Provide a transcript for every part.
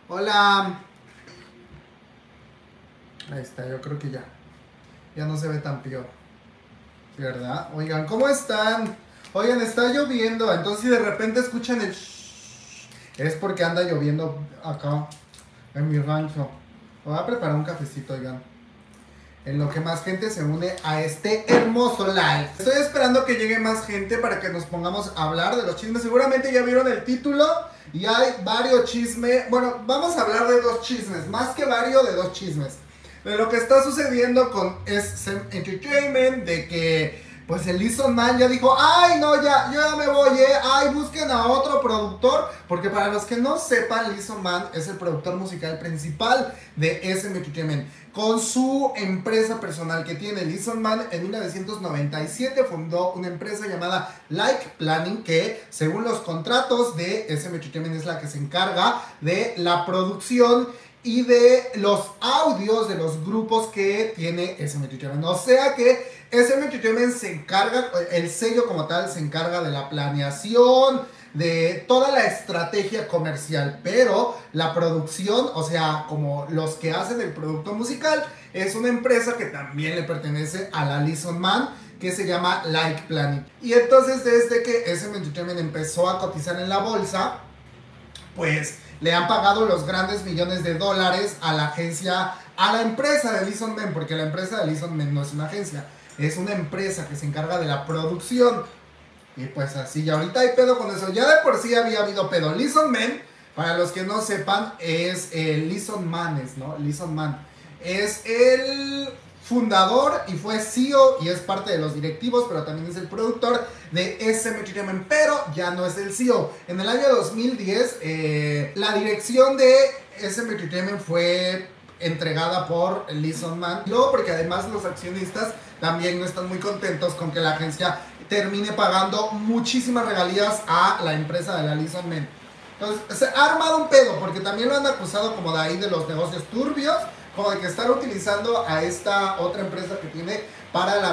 Hola. Ahí está, yo creo que ya. Ya no se ve tan peor. ¿Verdad? Oigan, ¿cómo están? Oigan, está lloviendo. Entonces si de repente escuchan el shhh, es porque anda lloviendo acá en mi rancho. Voy a preparar un cafecito, oigan. En lo que más gente se une a este hermoso live. Estoy esperando que llegue más gente para que nos pongamos a hablar de los chismes. Seguramente ya vieron el título y hay varios chismes. Bueno, vamos a hablar de dos chismes, más que varios, de dos chismes. De lo que está sucediendo con SM Entertainment, de que pues el Lizon Man ya dijo, ay no, ya, yo ya me voy, ay, busquen a otro productor, porque para los que no sepan, Lizon Man es el productor musical principal de SM Entertainment. Con su empresa personal que tiene, Lizon Man en 1997 fundó una empresa llamada Like Planning, que según los contratos de SM Entertainment es la que se encarga de la producción y de los audios de los grupos que tiene SM Entertainment. O sea que SM Entertainment se encarga, el sello como tal se encarga de la planeación, de toda la estrategia comercial, pero la producción, o sea, como los que hacen el producto musical, es una empresa que también le pertenece a la Lizon Man, que se llama Like Planning. Y entonces desde que SM Entertainment empezó a cotizar en la bolsa, pues le han pagado los grandes millones de dólares a la agencia, a la empresa de Lizon Man, porque la empresa de Lizon Man no es una agencia, es una empresa que se encarga de la producción. Y pues así, y ahorita hay pedo con eso. Ya de por sí había habido pedo. Lizon Man, para los que no sepan, es Lizon Manes, ¿no? Lizon Man es el fundador y fue CEO y es parte de los directivos, pero también es el productor de SM Entertainment, pero ya no es el CEO. En el año 2010, la dirección de SM Entertainment fue entregada por Lizon Man. Luego, porque además los accionistas también no están muy contentos con que la agencia termine pagando muchísimas regalías a la empresa de la Lizon Man. Entonces, se ha armado un pedo, porque también lo han acusado como de ahí de los negocios turbios, como de que están utilizando a esta otra empresa que tiene para la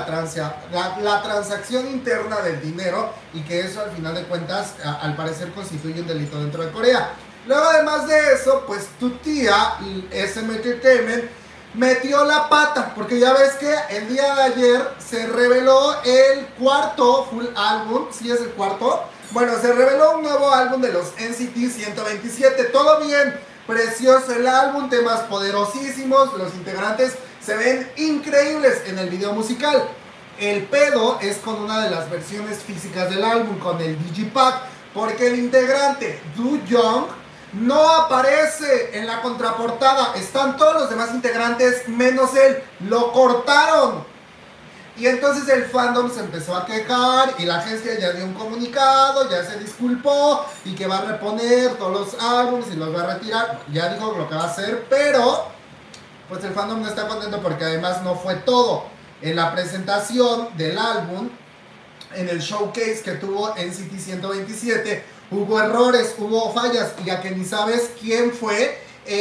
transacción interna del dinero, y que eso al final de cuentas al parecer constituye un delito dentro de Corea. Luego, además de eso, pues tu tía, SM Entertainment, metió la pata, porque ya ves que el día de ayer se reveló el cuarto full álbum, ¿sí es el cuarto? Bueno, se reveló un nuevo álbum de los NCT 127, todo bien, precioso el álbum, temas poderosísimos, los integrantes se ven increíbles en el video musical. El pedo es con una de las versiones físicas del álbum, con el Digipack, porque el integrante Do Young no aparece en la contraportada. Están todos los demás integrantes menos él. Lo cortaron. Y entonces el fandom se empezó a quejar y la agencia ya dio un comunicado, ya se disculpó y que va a reponer todos los álbumes y los va a retirar. Ya dijo lo que va a hacer, pero pues el fandom no está contento porque además no fue todo. En la presentación del álbum, en el showcase que tuvo NCT 127, hubo errores, hubo fallas, y ya que ni sabes quién fue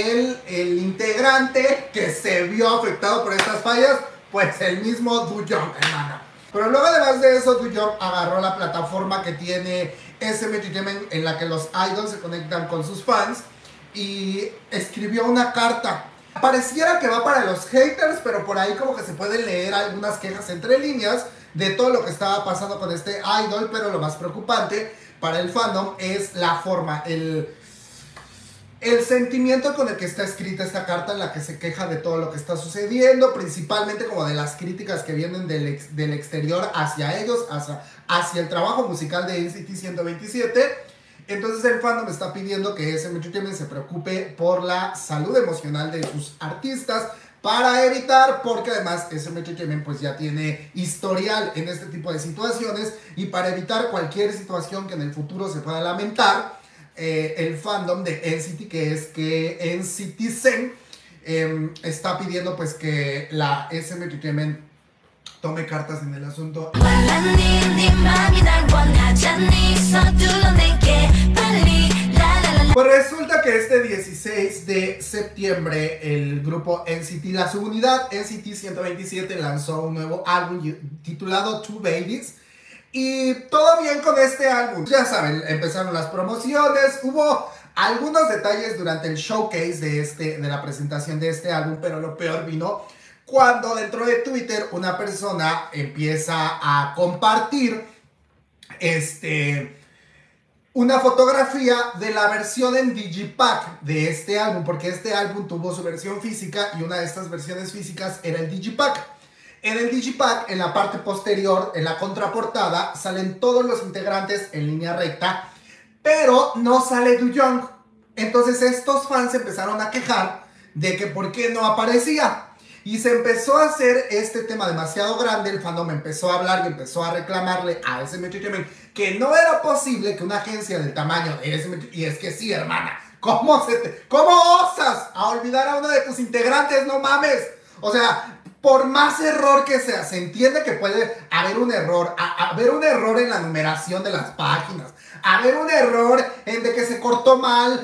el integrante que se vio afectado por estas fallas, pues el mismo Do Young, hermano. Pero luego, además de eso, Do Young agarró la plataforma que tiene SM Entertainment, en la que los idols se conectan con sus fans, y escribió una carta. Pareciera que va para los haters, pero por ahí como que se pueden leer algunas quejas entre líneas de todo lo que estaba pasando con este idol, pero lo más preocupante para el fandom es la forma, el sentimiento con el que está escrita esta carta, en la que se queja de todo lo que está sucediendo, principalmente como de las críticas que vienen del exterior hacia ellos, hacia el trabajo musical de NCT 127. Entonces el fandom está pidiendo que SM Entertainment se preocupe por la salud emocional de sus artistas, para evitar, porque además SM Entertainment pues ya tiene historial en este tipo de situaciones, y para evitar cualquier situación que en el futuro se pueda lamentar, el fandom de NCT, que es que NCT Zen, está pidiendo pues que la SM Entertainment tome cartas en el asunto. Pues resulta que este 16 de septiembre el grupo NCT, la subunidad NCT 127, lanzó un nuevo álbum titulado Two Babies. Y todo bien con este álbum. Ya saben, empezaron las promociones, hubo algunos detalles durante el showcase de la presentación de este álbum, pero lo peor vino cuando dentro de Twitter una persona empieza a compartir una fotografía de la versión en Digipack de este álbum, porque este álbum tuvo su versión física y una de estas versiones físicas era el Digipack. En el Digipack, en la parte posterior, en la contraportada, salen todos los integrantes en línea recta, pero no sale Du Young. Entonces estos fans empezaron a quejar de que por qué no aparecía. Y se empezó a hacer este tema demasiado grande, el fandom empezó a hablar y empezó a reclamarle a SM Entertainment que no era posible que una agencia del tamaño de SM Entertainment, y es que sí, hermana, ¿cómo osas a olvidar a uno de tus integrantes? No mames. O sea, por más error que sea, se entiende que puede haber un error, haber un error en la numeración de las páginas, haber un error en de que se cortó mal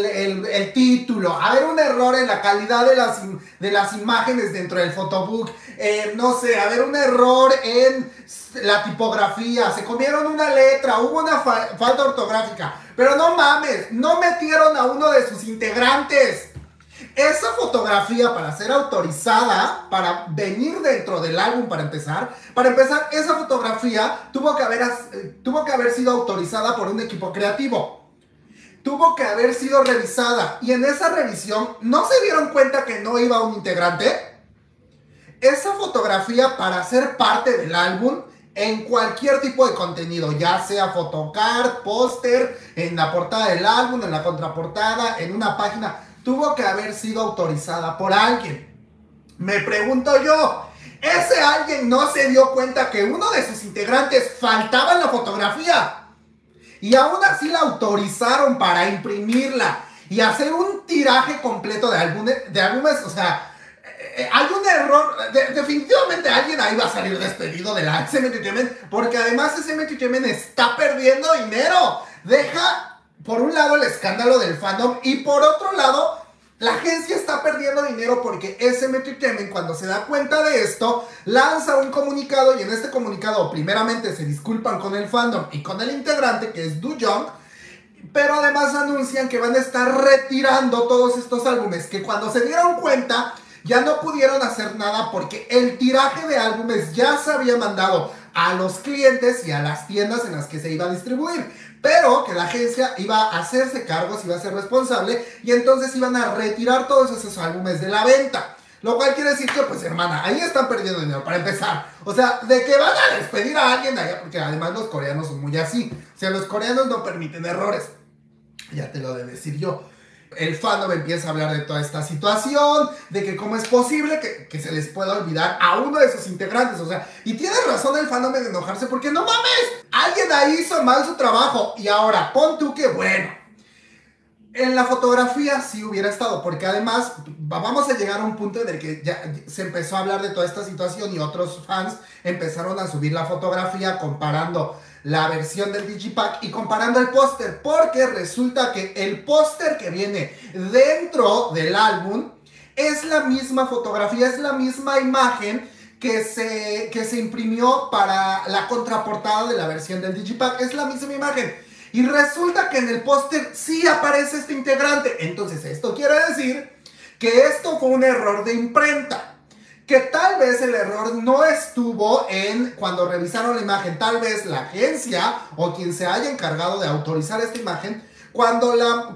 el título, haber un error en la calidad de las imágenes dentro del photobook, no sé, haber un error en la tipografía, se comieron una letra, hubo una falta ortográfica, pero no mames, no metieron a uno de sus integrantes. Esa fotografía, para ser autorizada, para venir dentro del álbum, para empezar, esa fotografía tuvo que haber sido autorizada por un equipo creativo. Tuvo que haber sido revisada. Y en esa revisión, ¿no se dieron cuenta que no iba un integrante? Esa fotografía, para ser parte del álbum, en cualquier tipo de contenido, ya sea photocard, póster, en la portada del álbum, en la contraportada, en una página, tuvo que haber sido autorizada por alguien. Me pregunto yo, ¿ese alguien no se dio cuenta que uno de sus integrantes faltaba en la fotografía? Y aún así la autorizaron para imprimirla y hacer un tiraje completo de álbumes, o sea, hay un error, definitivamente alguien ahí va a salir despedido de la SM Entertainment, porque además SM Entertainment está perdiendo dinero. Deja por un lado el escándalo del fandom y por otro lado la agencia está perdiendo dinero porque SM Entertainment, cuando se da cuenta de esto, lanza un comunicado y en este comunicado primeramente se disculpan con el fandom y con el integrante que es Du Young, pero además anuncian que van a estar retirando todos estos álbumes, que cuando se dieron cuenta ya no pudieron hacer nada porque el tiraje de álbumes ya se había mandado a los clientes y a las tiendas en las que se iba a distribuir, pero que la agencia iba a hacerse cargos, iba a ser responsable y entonces iban a retirar todos esos álbumes de la venta. Lo cual quiere decir que, pues hermana, ahí están perdiendo dinero para empezar. O sea, de que van a despedir a alguien allá, porque además los coreanos son muy así. O sea, los coreanos no permiten errores. Ya te lo de decir yo. El fandom empieza a hablar de toda esta situación, de que cómo es posible que se les pueda olvidar a uno de sus integrantes, o sea, y tiene razón el fandom en enojarse porque no mames, alguien ahí hizo mal su trabajo, y ahora pon tú que bueno, en la fotografía sí hubiera estado, porque además vamos a llegar a un punto en el que ya se empezó a hablar de toda esta situación y otros fans empezaron a subir la fotografía comparando la versión del Digipack y comparando el póster, porque resulta que el póster que viene dentro del álbum es la misma fotografía, es la misma imagen que se imprimió para la contraportada de la versión del Digipack, es la misma imagen. Y resulta que en el póster sí aparece este integrante. Entonces esto quiere decir que esto fue un error de imprenta. Que tal vez el error no estuvo en cuando revisaron la imagen. Tal vez la agencia o quien se haya encargado de autorizar esta imagen, cuando la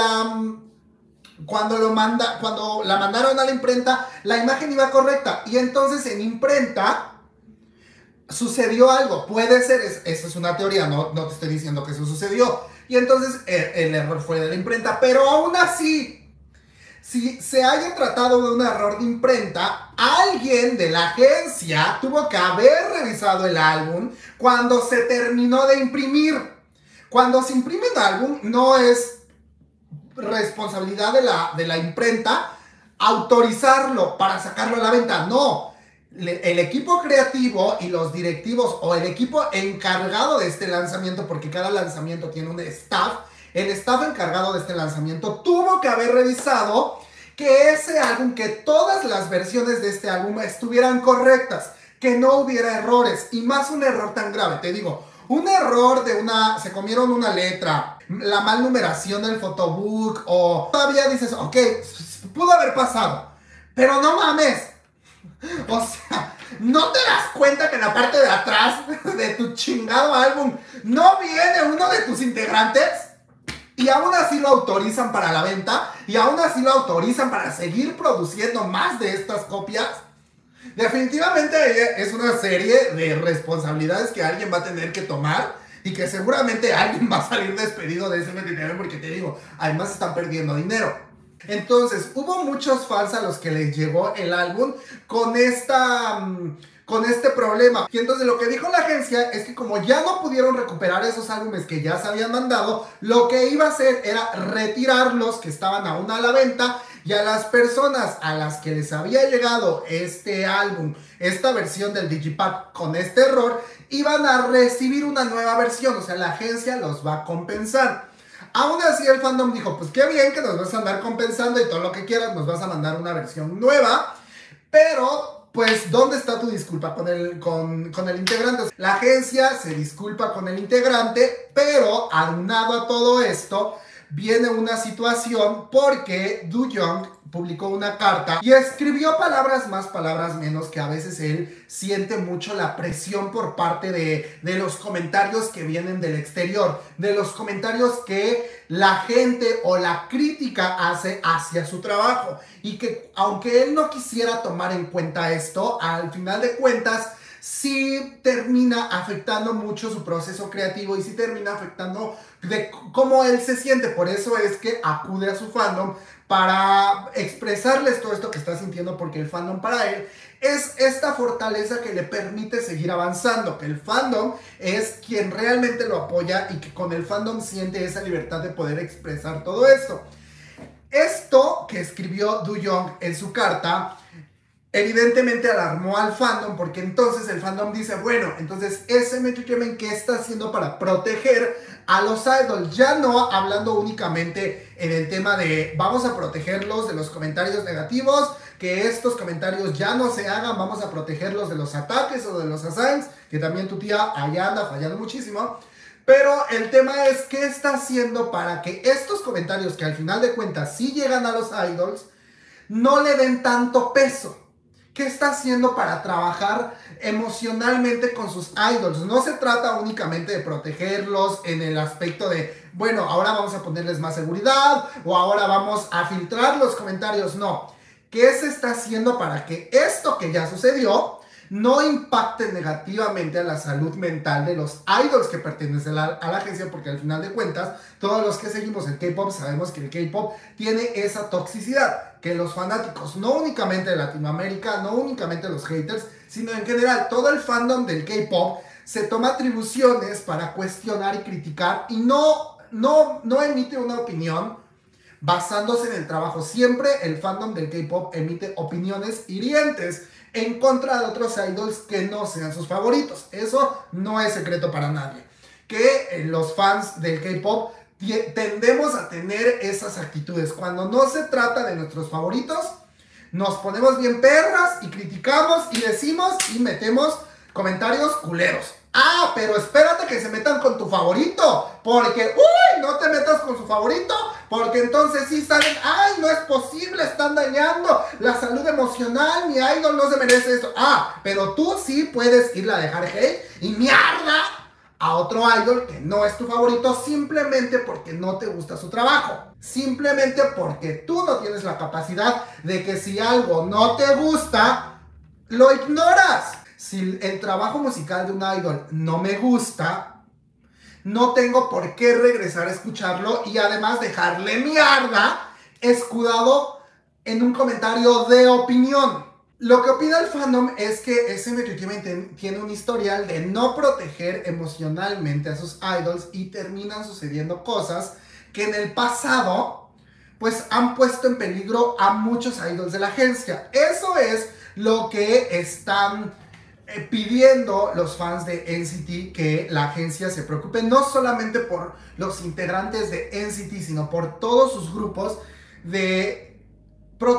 mandaron a la imprenta, la imagen iba correcta. Y entonces en imprenta sucedió algo. Puede ser, eso es una teoría, no te estoy diciendo que eso sucedió. Y entonces el error fue de la imprenta. Pero aún así, si se haya tratado de un error de imprenta, alguien de la agencia tuvo que haber revisado el álbum cuando se terminó de imprimir. Cuando se imprime un álbum, no es responsabilidad de la imprenta autorizarlo para sacarlo a la venta. No. El equipo creativo y los directivos o el equipo encargado de este lanzamiento, porque cada lanzamiento tiene un staff, el staff encargado de este lanzamiento tuvo que haber revisado que ese álbum, que todas las versiones de este álbum estuvieran correctas, que no hubiera errores, y más un error tan grave. Te digo, un error de se comieron una letra, la mal numeración del photobook, o todavía dices, ok, pudo haber pasado, pero no mames. O sea, ¿no te das cuenta que en la parte de atrás de tu chingado álbum no viene uno de tus integrantes? Y aún así lo autorizan para la venta, y aún así lo autorizan para seguir produciendo más de estas copias. Definitivamente es una serie de responsabilidades que alguien va a tener que tomar, y que seguramente alguien va a salir despedido de ese material, porque te digo, además están perdiendo dinero. Entonces, hubo muchos fans a los que les llegó el álbum con este problema. Y entonces lo que dijo la agencia es que como ya no pudieron recuperar esos álbumes que ya se habían mandado, lo que iba a hacer era retirarlos que estaban aún a la venta, y a las personas a las que les había llegado este álbum, esta versión del Digipack con este error, iban a recibir una nueva versión. O sea, la agencia los va a compensar. Aún así el fandom dijo, pues qué bien que nos vas a andar compensando y todo lo que quieras, nos vas a mandar una versión nueva, pero pues ¿dónde está tu disculpa con el integrante? La agencia se disculpa con el integrante, pero aunado a todo esto viene una situación porque Do Young publicó una carta y escribió palabras más, palabras menos, que a veces él siente mucho la presión por parte de los comentarios que vienen del exterior, de los comentarios que la gente o la crítica hace hacia su trabajo, y que aunque él no quisiera tomar en cuenta esto, al final de cuentas sí termina afectando mucho su proceso creativo, y sí termina afectando de cómo él se siente. Por eso es que acude a su fandom para expresarles todo esto que está sintiendo, porque el fandom para él es esta fortaleza que le permite seguir avanzando, que el fandom es quien realmente lo apoya, y que con el fandom siente esa libertad de poder expresar todo esto. Esto que escribió Do Young en su carta evidentemente alarmó al fandom, porque entonces el fandom dice, bueno, entonces SM Entertainment, ¿qué está haciendo para proteger a los idols? Ya no hablando únicamente en el tema de vamos a protegerlos de los comentarios negativos, que estos comentarios ya no se hagan, vamos a protegerlos de los ataques o de los assigns, que también tu tía allá anda fallando muchísimo. Pero el tema es, ¿qué está haciendo para que estos comentarios, que al final de cuentas sí llegan a los idols, no le den tanto peso? ¿Qué está haciendo para trabajar emocionalmente con sus idols? No se trata únicamente de protegerlos en el aspecto de, bueno, ahora vamos a ponerles más seguridad, o ahora vamos a filtrar los comentarios. No. ¿Qué se está haciendo para que esto que ya sucedió no impacte negativamente a la salud mental de los idols que pertenecen a la agencia? Porque al final de cuentas, todos los que seguimos el K-pop sabemos que el K-pop tiene esa toxicidad, que los fanáticos, no únicamente de Latinoamérica, no únicamente los haters, sino en general todo el fandom del K-pop se toma atribuciones para cuestionar y criticar, y no emite una opinión basándose en el trabajo. Siempre el fandom del K-pop emite opiniones hirientes en contra de otros idols que no sean sus favoritos. Eso no es secreto para nadie, que los fans del K-pop tendemos a tener esas actitudes. Cuando no se trata de nuestros favoritos, nos ponemos bien perras y criticamos y decimos y metemos comentarios culeros. Ah, pero espérate que se metan con tu favorito, porque, uy, no te metas con su favorito, porque entonces sí salen, ay, no es posible, están dañando la salud emocional, mi idol no se merece eso. Ah, pero tú sí puedes irle a dejar hate y mierda a otro idol que no es tu favorito, simplemente porque no te gusta su trabajo, simplemente porque tú no tienes la capacidad de que si algo no te gusta, lo ignoras. Si el trabajo musical de un idol no me gusta, no tengo por qué regresar a escucharlo y además dejarle mierda escudado en un comentario de opinión. Lo que opina el fandom es que SM Entertainment tiene un historial de no proteger emocionalmente a sus idols, y terminan sucediendo cosas que en el pasado pues han puesto en peligro a muchos idols de la agencia. Eso es lo que están pidiendo los fans de NCT, que la agencia se preocupe no solamente por los integrantes de NCT, sino por todos sus grupos, de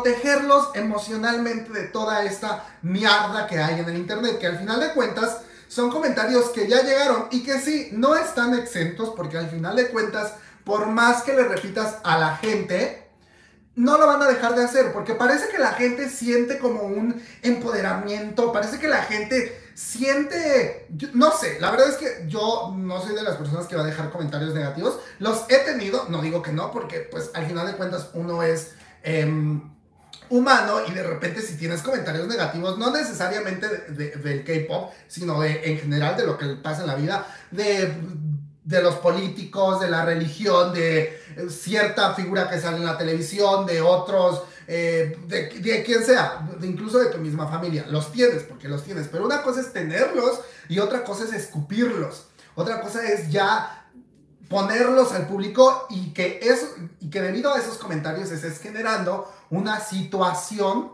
protegerlos emocionalmente de toda esta mierda que hay en el internet, que al final de cuentas son comentarios que ya llegaron y que sí, no están exentos porque al final de cuentas, por más que le repitas a la gente, no lo van a dejar de hacer, porque parece que la gente siente como un empoderamiento, parece que la gente siente, no sé, la verdad es que yo no soy de las personas que va a dejar comentarios negativos, los he tenido, no digo que no, porque pues al final de cuentas uno es humano y de repente si tienes comentarios negativos, no necesariamente del K-pop, sino en general de lo que pasa en la vida, de los políticos, de la religión, de cierta figura que sale en la televisión, de otros, de quien sea, incluso de tu misma familia. Los tienes, porque los tienes. Pero una cosa es tenerlos y otra cosa es escupirlos. Otra cosa es ya ponerlos al público y que debido a esos comentarios estés generando una situación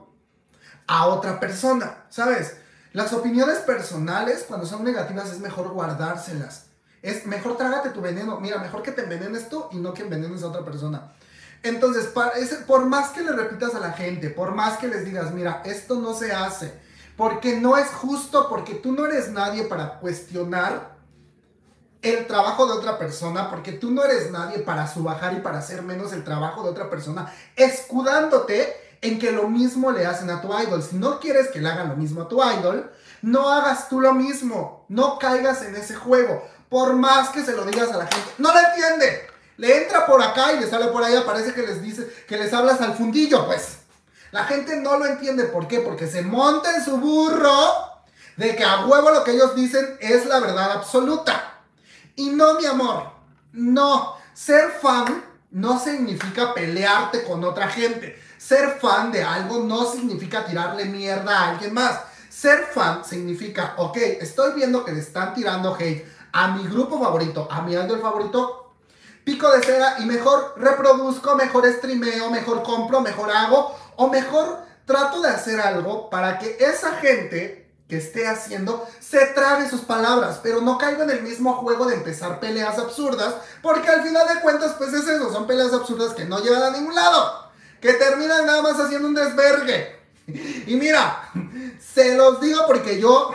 a otra persona, ¿sabes? Las opiniones personales, cuando son negativas, es mejor guardárselas. Es mejor trágate tu veneno. Mira, mejor que te envenenes tú y no que envenenes a otra persona. Entonces, por más que le repitas a la gente, por más que les digas, mira, esto no se hace, porque no es justo, porque tú no eres nadie para cuestionar el trabajo de otra persona, porque tú no eres nadie para subajar y para hacer menos el trabajo de otra persona, escudándote en que lo mismo le hacen a tu idol. Si no quieres que le hagan lo mismo a tu idol, no hagas tú lo mismo, no caigas en ese juego. Por más que se lo digas a la gente, no la entiende. Le entra por acá y le sale por allá. Parece que les dice que les hablas al fundillo, pues. La gente no lo entiende. ¿Por qué? Porque se monta en su burro de que a huevo lo que ellos dicen es la verdad absoluta. Y no, mi amor, no. Ser fan no significa pelearte con otra gente. Ser fan de algo no significa tirarle mierda a alguien más. Ser fan significa, ok, estoy viendo que le están tirando hate a mi grupo favorito, a mi idol favorito, pico de cera y mejor reproduzco, mejor streameo, mejor compro, mejor hago o mejor trato de hacer algo para que esa gente que esté haciendo se trague sus palabras, pero no caiga en el mismo juego de empezar peleas absurdas, porque al final de cuentas pues es eso, son peleas absurdas que no llevan a ningún lado, que terminan nada más haciendo un desvergue. Y mira, se los digo porque yo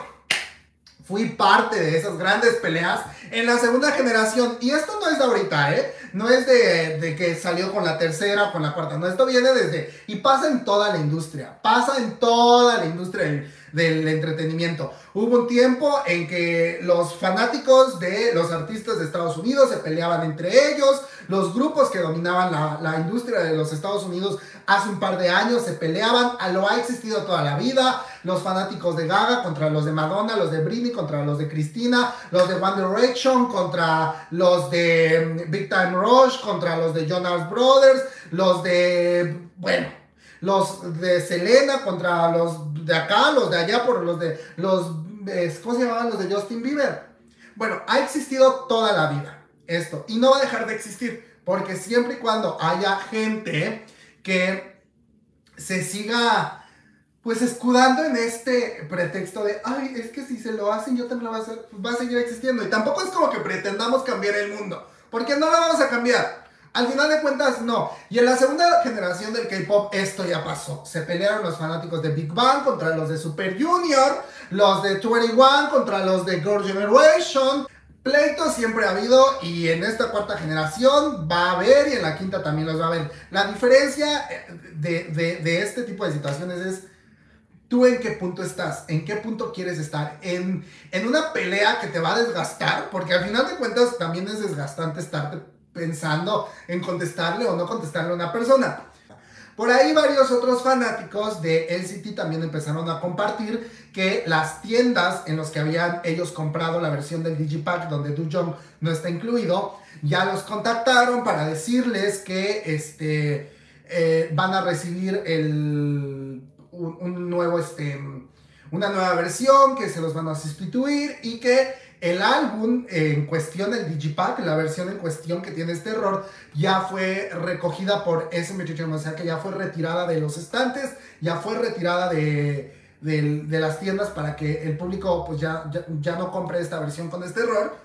fui parte de esas grandes peleas en la segunda generación. Y esto no es de ahorita, ¿eh? No es de que salió con la tercera o con la cuarta. No, esto viene desde... Y pasa en toda la industria. Pasa en toda la industria del entretenimiento. Hubo un tiempo en que los fanáticos de los artistas de Estados Unidos se peleaban entre ellos. Los grupos que dominaban la industria de los Estados Unidos hace un par de años se peleaban. Lo ha existido toda la vida. Los fanáticos de Gaga contra los de Madonna, los de Britney contra los de Christina, los de One Direction contra los de Big Time Rush, contra los de Jonas Brothers, los de, bueno, los de Selena contra los de acá, los de allá, por los de, ¿cómo se llamaban? Los de Justin Bieber. Bueno, ha existido toda la vida esto y no va a dejar de existir, porque siempre y cuando haya gente que se siga pues escudando en este pretexto de, ay, es que si se lo hacen yo también lo voy a hacer, pues va a seguir existiendo. Y tampoco es como que pretendamos cambiar el mundo, porque no lo vamos a cambiar. Al final de cuentas, no. Y en la segunda generación del K-pop esto ya pasó. Se pelearon los fanáticos de Big Bang contra los de Super Junior, los de 21 contra los de Girl Generation. Pleitos siempre ha habido y en esta cuarta generación va a haber y en la quinta también los va a haber. La diferencia de este tipo de situaciones es tú en qué punto estás, en qué punto quieres estar, en una pelea que te va a desgastar, porque al final de cuentas también es desgastante estarte pensando en contestarle o no contestarle a una persona. Por ahí varios otros fanáticos de NCT también empezaron a compartir que las tiendas en las que habían ellos comprado la versión del Digipack donde Do-Jung no está incluido, ya los contactaron para decirles que van a recibir una nueva versión, que se los van a sustituir y que el álbum en cuestión, el Digipack, la versión en cuestión que tiene este error, ya fue recogida por SM, o sea que ya fue retirada de los estantes, ya fue retirada de las tiendas para que el público pues ya no compre esta versión con este error.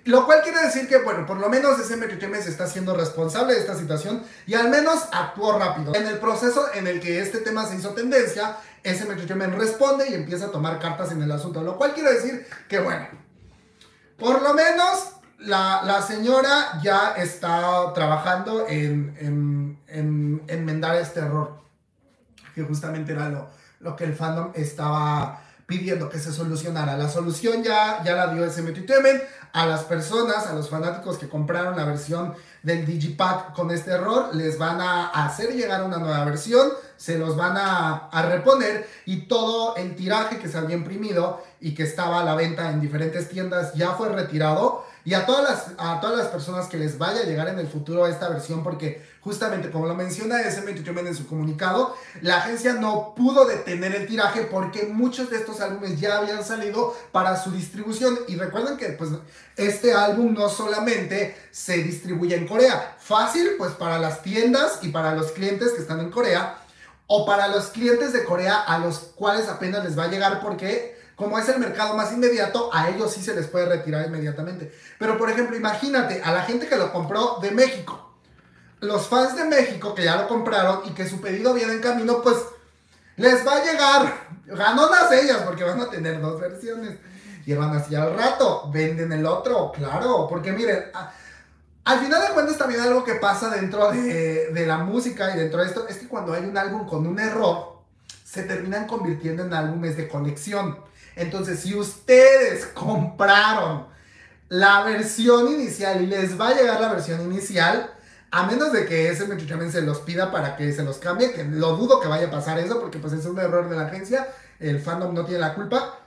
Lo cual quiere decir que, bueno, por lo menos SM Entertainment se está haciendo responsable de esta situación y al menos actuó rápido. En el proceso en el que este tema se hizo tendencia, SM Entertainment responde y empieza a tomar cartas en el asunto. Lo cual quiere decir que, bueno, por lo menos la señora ya está trabajando en enmendar este error, que justamente era lo que el fandom estaba pidiendo que se solucionara. La solución ya la dio SM Entertainment a las personas, a los fanáticos que compraron la versión del Digipack con este error. Les van a hacer llegar una nueva versión, se los van a reponer y todo el tiraje que se había imprimido y que estaba a la venta en diferentes tiendas ya fue retirado. Y a todas las personas que les vaya a llegar en el futuro esta versión, porque justamente como lo menciona SM Entertainment en su comunicado, la agencia no pudo detener el tiraje porque muchos de estos álbumes ya habían salido para su distribución. Y recuerden que pues este álbum no solamente se distribuye en Corea, fácil pues para las tiendas y para los clientes que están en Corea, o para los clientes de Corea a los cuales apenas les va a llegar porque como es el mercado más inmediato, a ellos sí se les puede retirar inmediatamente. Pero por ejemplo, imagínate a la gente que lo compró de México. Los fans de México que ya lo compraron y que su pedido viene en camino, pues les va a llegar. Ganonas ellas porque van a tener dos versiones. Y van así al rato, venden el otro, claro. Porque miren, al final de cuentas también algo que pasa dentro de la música y dentro de esto es que cuando hay un álbum con un error, se terminan convirtiendo en álbumes de colección. Entonces, si ustedes compraron la versión inicial y les va a llegar la versión inicial, a menos de que SM Entertainment se los pida para que se los cambie, que lo dudo que vaya a pasar eso, porque pues es un error de la agencia, el fandom no tiene la culpa,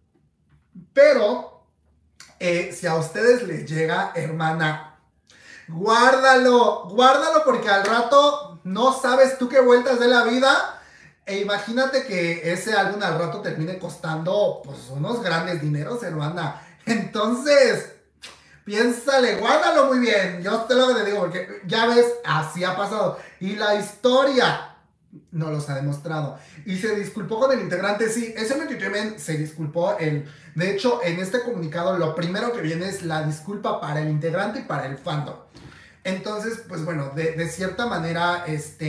pero si a ustedes les llega, hermana, guárdalo porque al rato no sabes tú qué vueltas de la vida. E imagínate que ese álbum al rato termine costando pues unos grandes dineros, hermana. Entonces, piénsale, guárdalo muy bien. Yo te lo digo porque ya ves, así ha pasado. Y la historia no los ha demostrado. Y se disculpó con el integrante, sí. SM Entertainment se disculpó. De hecho, en este comunicado lo primero que viene es la disculpa para el integrante y para el fandom. Entonces, pues bueno, de cierta manera,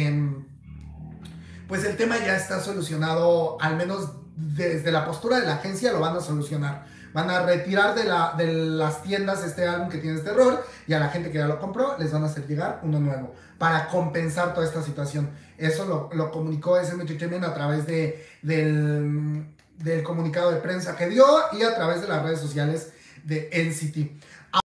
pues el tema ya está solucionado, al menos desde la postura de la agencia lo van a solucionar. Van a retirar de las tiendas este álbum que tiene este error y a la gente que ya lo compró les van a hacer llegar uno nuevo para compensar toda esta situación. Eso lo comunicó SM Entertainment a través del comunicado de prensa que dio y a través de las redes sociales de NCT.